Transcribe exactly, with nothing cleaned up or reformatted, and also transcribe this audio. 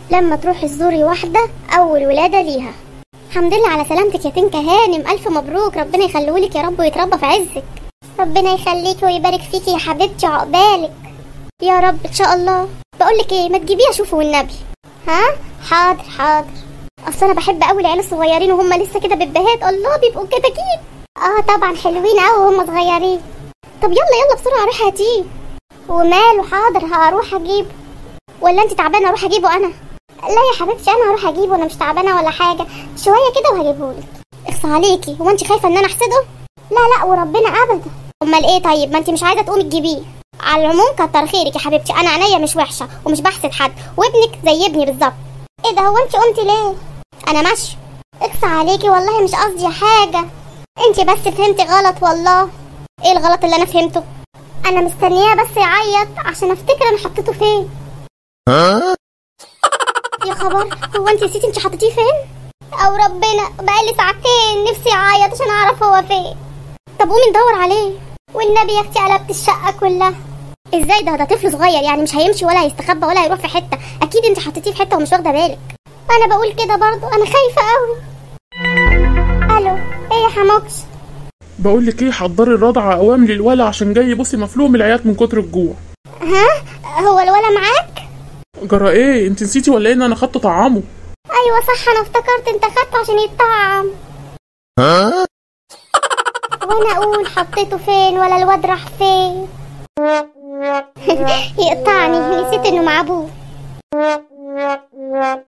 لما تروحي تزوري واحدة أول ولادة ليها. الحمد لله على سلامتك يا تنكة هانم، ألف مبروك، ربنا يخليهولك يا رب ويتربى في عزك. ربنا يخليكي ويبارك فيكي يا حبيبتي، عقبالك يا رب إن شاء الله. بقولك إيه، ما تجيبيه أشوفه والنبي. ها حاضر حاضر، أصل أنا بحب أوي العيال الصغيرين وهم لسه كده ببهات، الله بيبقوا كتاكيت. اه طبعا حلوين أوي وهم صغيرين. طب يلا يلا بسرعة روحي هاتيه. وماله، حاضر هروح أجيبه. ولا أنت تعبانة أروح أجيبه أنا؟ لا يا حبيبتي انا هروح اجيبه، انا مش تعبانه ولا حاجه، شويه كده وهجيبهولك. اخص عليكي، هو انت خايفه ان انا احسده؟ لا لا وربنا ابدا. امال ايه طيب، ما انت مش عايزه تقومي تجيبيه. على العموم كتر خيرك يا حبيبتي، انا عينيا مش وحشه ومش بحسد حد، وابنك زي ابني بالظبط. ايه ده، هو انت قمتي ليه؟ انا ماشيه. اخص عليكي والله مش قصدي حاجه، انت بس فهمتي غلط والله. ايه الغلط اللي انا فهمته؟ انا مستنياه بس يعيط عشان افتكر انا حطيته فين. يا خبر، هو انت نسيتي انت حطيتيه فين؟ او ربنا بقالي ساعتين نفسي اعيط عشان اعرف هو فين. طب قومي ندور عليه. والنبي يا اختي قلبت الشقه كلها. ازاي ده ده طفل صغير يعني، مش هيمشي ولا هيستخبى ولا هيروح في حته، اكيد انت حطيتيه في حته ومش واخده بالك. انا بقول كده برضو، انا خايفه قوي. الو، ايه يا حموكش؟ بقول لك ايه، حضري الرضعه قوام للولا عشان جاي بصي مفلوق من العياط من كتر الجوع. ها، هو الولا معاك؟ جرى ايه، انت نسيتي ولا ايه ان انا خدت طعامه؟ ايوه صح، انا افتكرت انت خدته عشان يتطعم. ها وانا اقول حطيته فين ولا الواد راح فين. يقطعني، نسيت انه مع ابوه.